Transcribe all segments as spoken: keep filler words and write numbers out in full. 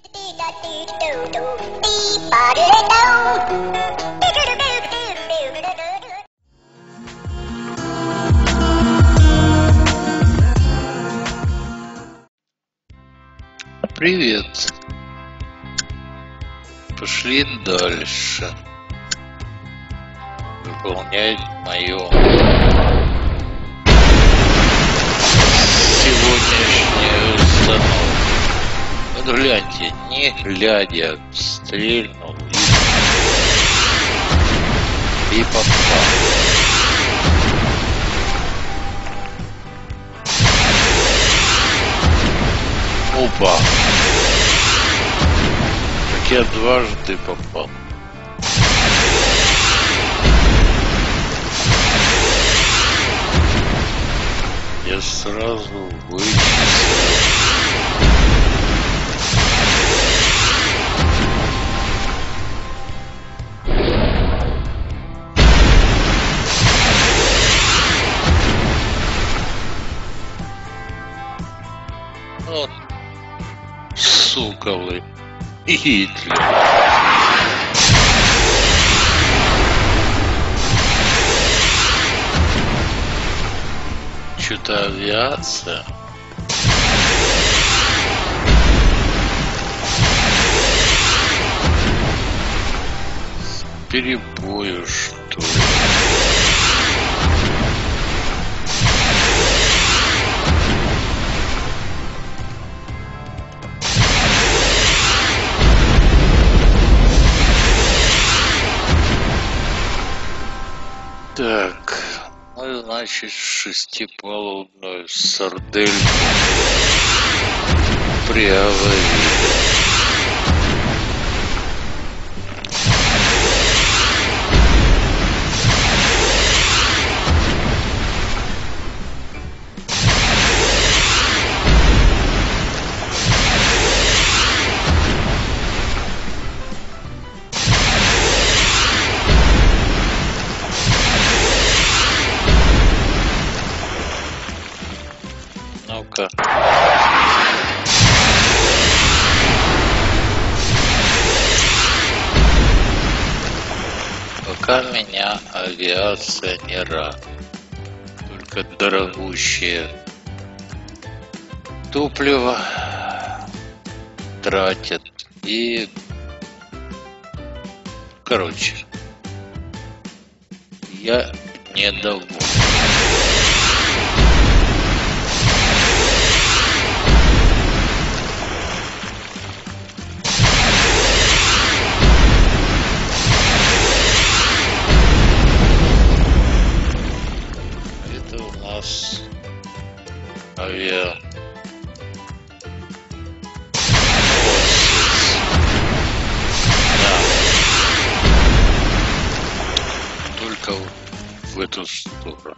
Привет. Пошли дальше. Выполнять мою сегодняшнюю установку. Вот гляньте, не глядя, стрельнул и, и попал. Опа! Так я дважды попал. Я сразу вычислил. Вот. Сука вы. Гитлер. Что-то авиация. С перебою, что ли? Так, ну, значит, шестипалубную сардельку приговорили. Ну-ка. Пока меня авиация не радует. Только дорогущее топливо тратят. И, короче, я недоволен. Авиа. Да. Только в эту сторону.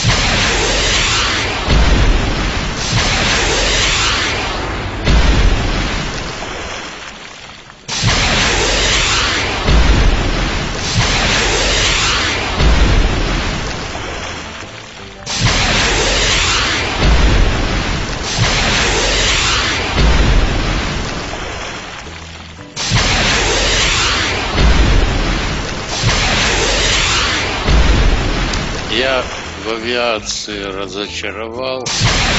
Я в авиации разочаровался.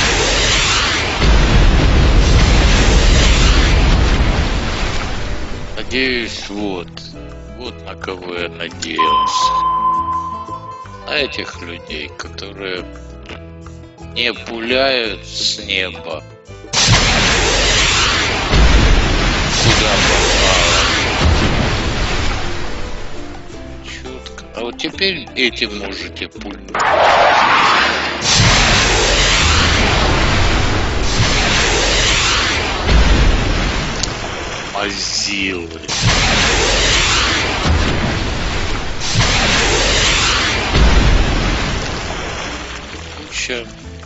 Надеюсь, вот, вот на кого я надеялся. На этих людей, которые не пуляют с неба куда попало. Чутко. А вот теперь этим можете пульнуть. Мазилы. Куча.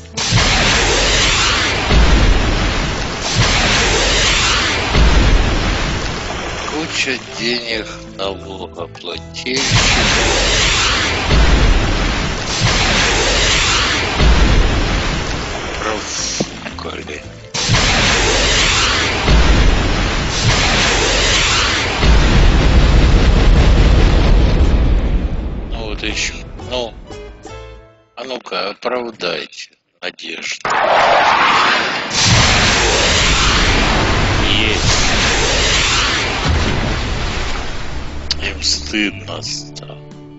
Куча денег налогоплательщиков. Профукали. Ну-ка, оправдайте надежду. Есть. Им стыдно стало.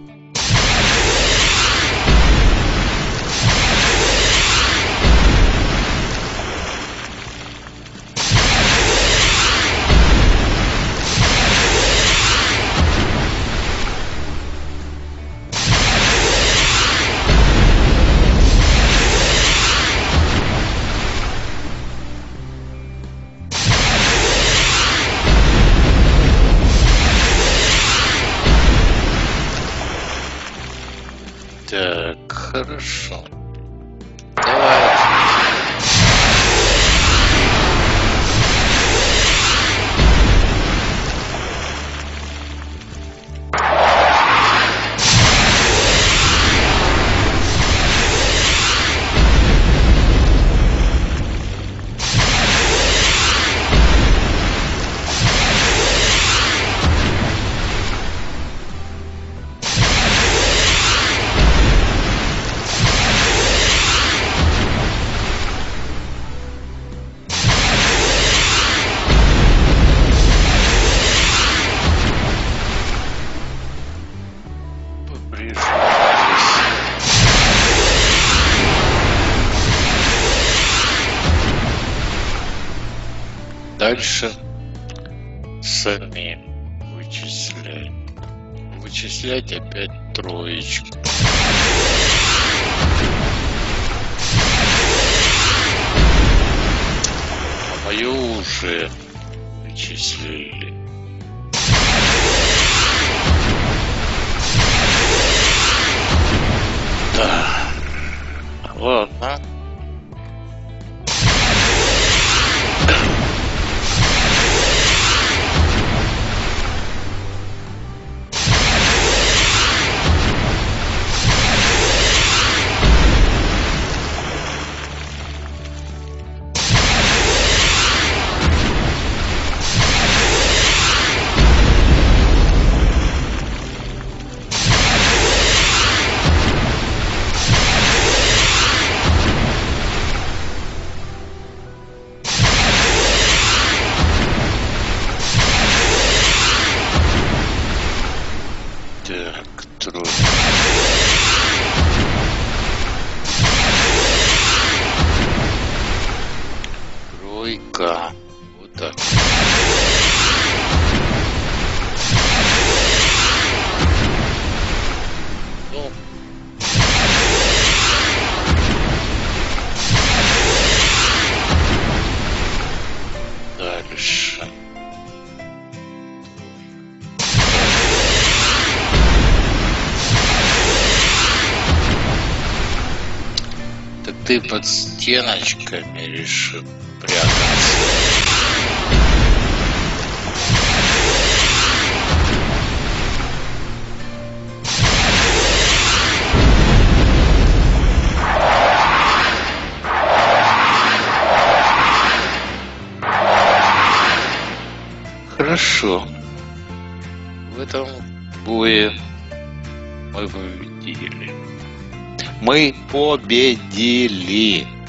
Так, хорошо. Давай. Дальше самим вычислять. Вычислять опять троечку. А мою уже вычислили. Да. Ладно. Так, тройка. Тройка. Вот так. Ну. Дальше. Так ты под стеночками решил прятаться. Хорошо. В этом бое мы победили. Мы победили.